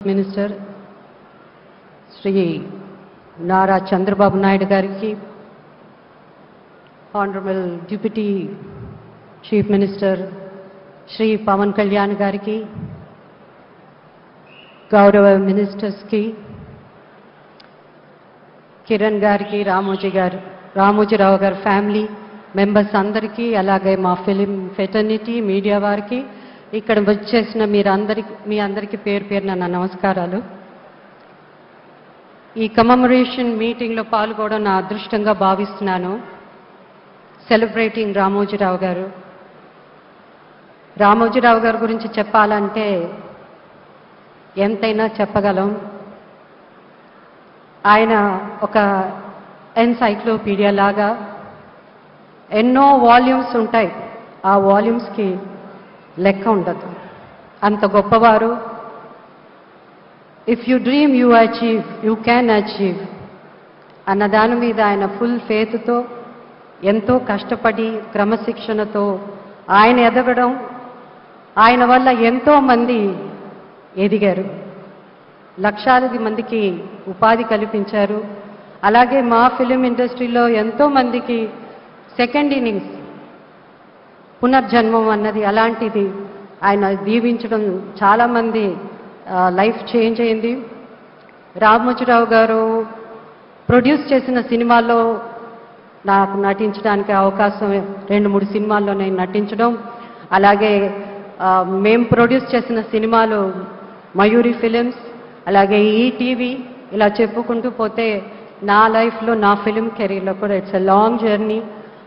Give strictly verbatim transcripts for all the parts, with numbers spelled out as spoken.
Minister Shri Nara Chandrababu Naidu Gariki, Honorable Deputy Chief Minister Shri Pawan Kalyan Gariki, Gaurava Ministers ki, Kiran Gariki, Ramoji Gar, Ramoji Rao Gar family members andariki, alage ma film fraternity, media variki, ఇక్కడ వచ్చేసిన మీరందరికి మీ అందరికీ పేరు పేరున నా నమస్కారాలు. ఈ commemoration మీటింగ్లో పాల్గొనడం నా అదృష్టంగా భావిస్తున్నాను. సెలబ్రేటింగ్ రామోజీరావు గారు. రామోజీరావు గారి గురించి చెప్పాలంటే ఎంతైనా చెప్పగలం. ఆయన ఒక ఎన్సైక్లోపీడియా లాగా ఎన్నో వాల్యూమ్స్ ఉంటాయి. ఆ వాల్యూమ్స్కి లెక్క ఉండదు. అంత గొప్పవారు. If you dream you achieve, you can achieve అన్న దాని మీద ఆయన ఫుల్ ఫేత్తో ఎంతో కష్టపడి క్రమశిక్షణతో ఆయన ఎదగడం, ఆయన వల్ల ఎంతో మంది ఎదిగారు. లక్షలాది మందికి ఉపాధి కల్పించారు. అలాగే మా ఫిలిం ఇండస్ట్రీలో ఎంతో మందికి సెకండ్ ఇన్నింగ్స్, పునర్జన్మం అన్నది అలాంటిది ఆయన దీవించడం చాలామంది లైఫ్ చేంజ్ అయింది. రామోజీరావు గారు ప్రొడ్యూస్ చేసిన సినిమాల్లో నాకు నటించడానికి అవకాశం, రెండు మూడు సినిమాల్లో నేను నటించడం, అలాగే మేము ప్రొడ్యూస్ చేసిన సినిమాలు మయూరి ఫిలిమ్స్, అలాగే ఈటీవీ, ఇలా చెప్పుకుంటూ పోతే నా లైఫ్లో నా ఫిలిం కెరీర్లో కూడా it's a long journey.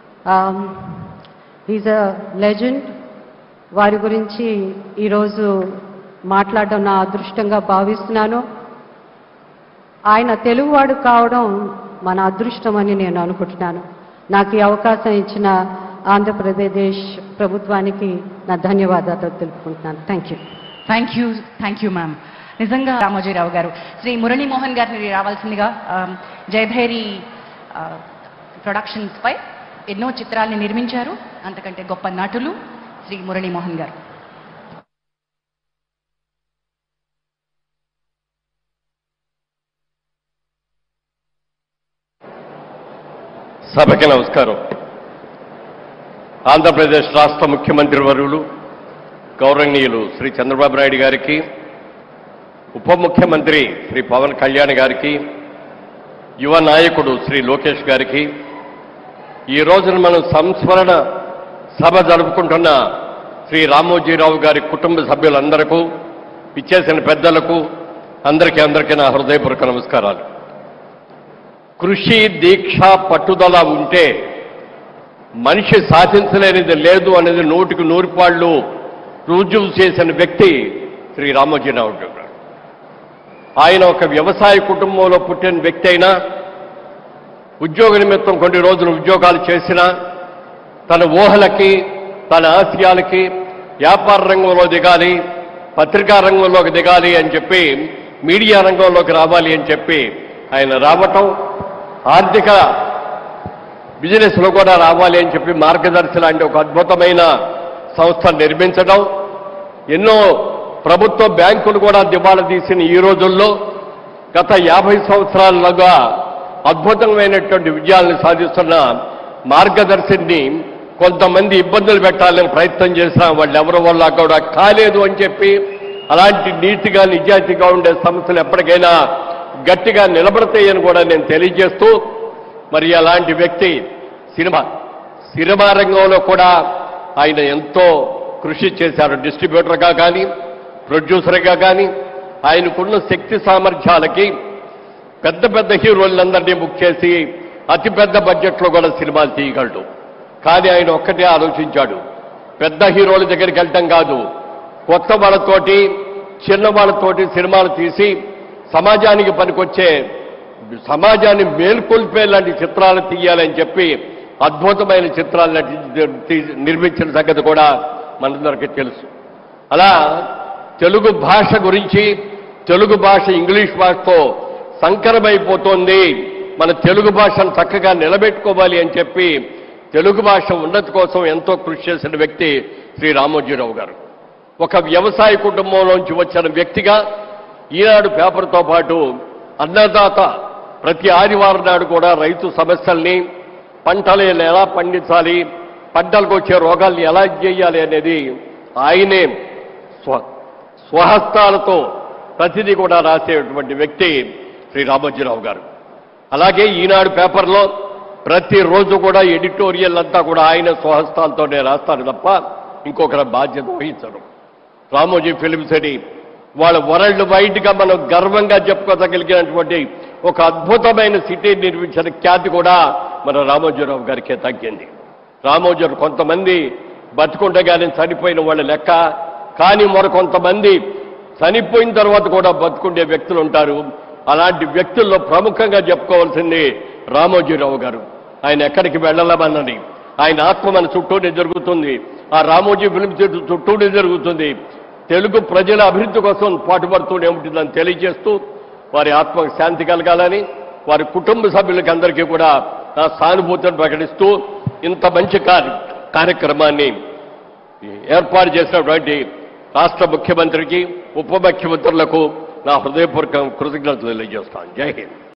Is a legend. వారి గురించి ఈరోజు మాట్లాడడం నా అదృష్టంగా భావిస్తున్నాను. ఆయన తెలుగువాడు కావడం మన అదృష్టం అని నేను అనుకుంటున్నాను. నాకు ఈ అవకాశం ఇచ్చిన ఆంధ్రప్రదేశ్ ప్రభుత్వానికి నా ధన్యవాదాలు తెలుపుకుంటున్నాను. Thank you. Thank you thank you ma'am. నిజంగా రామోజీరావు గారు, శ్రీ మురళీమోహన్ గారిని రావాల్సిందిగా. జయభేరి ప్రొడక్షన్స్ పై ఎన్నో చిత్రాల్ని నిర్మించారు. అంతకంటే గొప్ప నటులు శ్రీ మురళీమోహన్ గారు. సభకి నమస్కారం. ఆంధ్రప్రదేశ్ రాష్ట్ర ముఖ్యమంత్రి వర్యులు గౌరవనీయులు శ్రీ చంద్రబాబు నాయుడు గారికి, ఉప ముఖ్యమంత్రి శ్రీ పవన్ కళ్యాణ్ గారికి, యువ నాయకుడు శ్రీ లోకేష్ గారికి, ఈ రోజున మనం సంస్మరణ సభ జరుపుకుంటున్న శ్రీ రామోజీరావు గారి కుటుంబ సభ్యులందరికీ, ఇచ్చేసిన పెద్దలకు అందరికీ అందరికీ నా హృదయపూర్వక నమస్కారాలు. కృషి, దీక్ష, పట్టుదల ఉంటే మనిషి సాధించలేనిది లేదు అనేది నూటికి నూరు పాళ్ళు రుజువు చేసిన వ్యక్తి శ్రీ రామోజీరావు గారు. ఆయన ఒక వ్యవసాయ కుటుంబంలో పుట్టిన వ్యక్తి అయినా, ఉద్యోగ నిమిత్తం కొన్ని రోజులు ఉద్యోగాలు చేసినా, తన ఊహలకి, తన ఆశయాలకి వ్యాపార రంగంలో దిగాలి, పత్రికా రంగంలోకి దిగాలి అని చెప్పి, మీడియా రంగంలోకి రావాలి అని చెప్పి ఆయన రావటం, ఆర్థిక బిజినెస్లో కూడా రావాలి అని చెప్పి మార్గదర్శి లాంటి ఒక అద్భుతమైన సంస్థ నిర్మించడం, ఎన్నో ప్రభుత్వ బ్యాంకులు కూడా దివాళా తీసిన ఈ రోజుల్లో గత యాభై సంవత్సరాలుగా అద్భుతమైనటువంటి విజయాలను సాధిస్తున్న మార్గదర్శిని కొంతమంది ఇబ్బందులు పెట్టాలని ప్రయత్నం చేసినా వాళ్ళు ఎవరి వల్ల కూడా కాలేదు అని చెప్పి, అలాంటి నీతిగా నిజాయితీగా ఉండే సంస్థలు ఎప్పటికైనా గట్టిగా నిలబడతాయని కూడా నేను తెలియజేస్తూ, మరి అలాంటి వ్యక్తి సినిమా సినిమా రంగంలో కూడా ఆయన ఎంతో కృషి చేశారు. డిస్ట్రిబ్యూటర్గా కానీ, ప్రొడ్యూసర్గా కానీ ఆయనకున్న శక్తి సామర్థ్యాలకి పెద్ద పెద్ద హీరోలందరినీ బుక్ చేసి అతిపెద్ద బడ్జెట్లో కూడా సినిమాలు తీయగలడు. కానీ ఆయన ఒక్కటే ఆలోచించాడు, పెద్ద హీరోల దగ్గరికి వెళ్ళటం కాదు, కొత్త వాళ్ళతోటి, చిన్న వాళ్ళతోటి సినిమాలు తీసి సమాజానికి పనికొచ్చే, సమాజాన్ని మేల్కొల్పే లాంటి చిత్రాలు తీయాలని చెప్పి అద్భుతమైన చిత్రాలు నిర్మించిన సంగతి కూడా మనందరికీ తెలుసు. అలా తెలుగు భాష గురించి, తెలుగు భాష ఇంగ్లీష్ భాషతో సంకరమైపోతోంది, మన తెలుగు భాషను చక్కగా నిలబెట్టుకోవాలి అని చెప్పి తెలుగు భాష ఉన్నతి కోసం ఎంతో కృషి చేసిన వ్యక్తి శ్రీ రామోజీరావు గారు. ఒక వ్యవసాయ కుటుంబంలోంచి వచ్చిన వ్యక్తిగా ఈనాడు పేపర్తో పాటు అన్నదాత ప్రతి ఆదివారం నాడు కూడా రైతు సమస్యల్ని, పంటలు ఎలా పండించాలి, పంటలకు వచ్చే రోగాల్ని ఎలా చేయాలి అనేది ఆయనే స్వ స్వహస్తాలతో ప్రతిదీ కూడా రాసేటువంటి వ్యక్తి శ్రీ రామోజీరావు గారు. అలాగే ఈనాడు పేపర్లో ప్రతిరోజు కూడా ఎడిటోరియల్ అంతా కూడా ఆయన స్వహస్తాలతోనే రాస్తారు తప్ప ఇంకొకరి బాధ్యత వహించరు. రామోజీ ఫిలిం సిటీ వాళ్ళ వరల్డ్ వైడ్ గా మనం గర్వంగా చెప్పుకోగలిగినటువంటి ఒక అద్భుతమైన సిటీ నిర్మించిన ఖ్యాతి కూడా మన రామోజీరావు గారికే తగ్గింది. రామోజీ కొంతమంది బతుకుండగానే చనిపోయిన వాళ్ళ లెక్క, కానీ మరికొంతమంది చనిపోయిన తర్వాత కూడా బతుకుండే వ్యక్తులు ఉంటారు. అలాంటి వ్యక్తుల్లో ప్రముఖంగా చెప్పుకోవాల్సింది రామోజీరావు గారు. ఆయన ఎక్కడికి వెళ్ళలేమన్నది ఆయన ఆత్మ మన చుట్టూనే జరుగుతుంది. ఆ రామోజీ ఫిలిం సిటీ చుట్టూనే జరుగుతుంది. తెలుగు ప్రజల అభివృద్ధి కోసం పాటుపడుతూనే ఉంటుందని తెలియజేస్తూ వారి ఆత్మకు శాంతి కలగాలని వారి కుటుంబ సభ్యులకి అందరికీ కూడా నా సానుభూతిని ప్రకటిస్తూ ఇంత మంచి కార్యక్రమాన్ని ఏర్పాటు చేసినటువంటి రాష్ట్ర ముఖ్యమంత్రికి, ఉప ముఖ్యమంత్రులకు నా హృదయపూర్వక కృతజ్ఞతలు తెలియజేస్తాను. జై హింద్.